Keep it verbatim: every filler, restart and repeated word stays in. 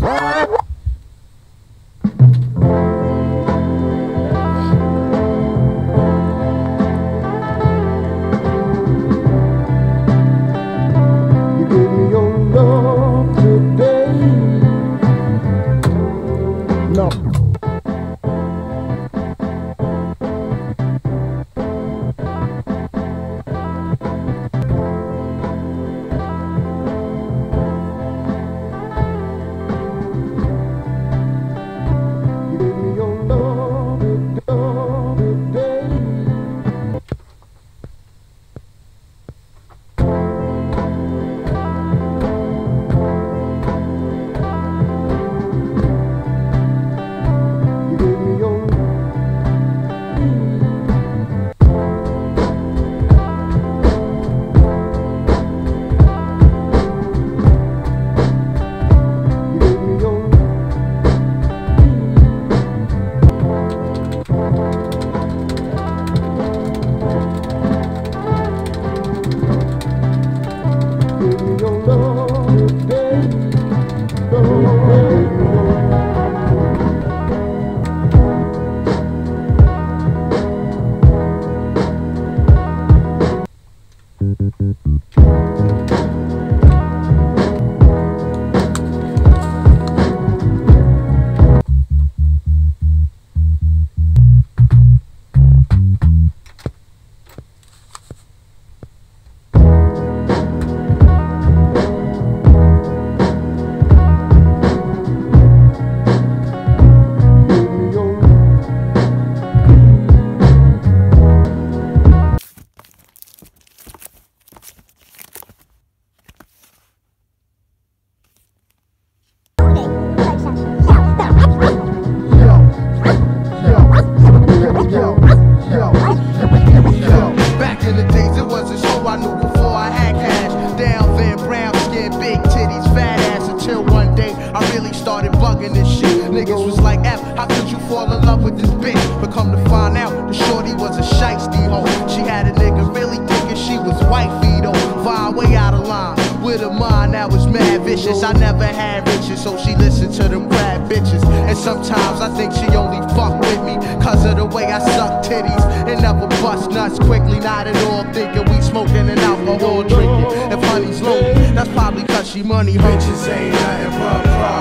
I never had riches, so she listened to them crab bitches. And sometimes I think she only fuck with me cause of the way I suck titties and never bust nuts quickly. Not at all thinking we smoking and alcohol drinking. If honey's lonely, that's probably cause she money hungry. Bitches ain't nothing but problems.